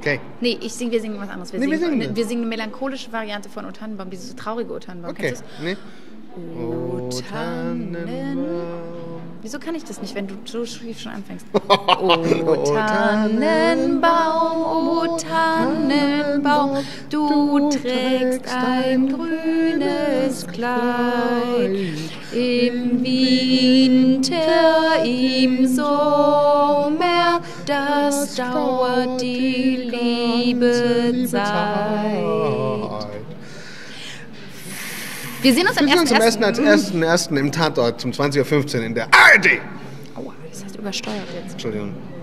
Okay. Nee, wir singen was anderes. Wir Nee, singen eine melancholische Variante von O Tannenbaum, diese so traurige O Tannenbaum. Okay. Kennst du das? Nee. O Tannenbaum. Wieso kann ich das nicht, wenn du so schief schon anfängst? O Tannenbaum, O Tannenbaum, du trägst ein grünes Kleid. Im Winter, im Sommer, das dauert die liebe Zeit. Wir sehen uns am 1.1. im Tatort zum 20.15 Uhr in der ARD. Aua, das heißt übersteuert jetzt. Entschuldigung.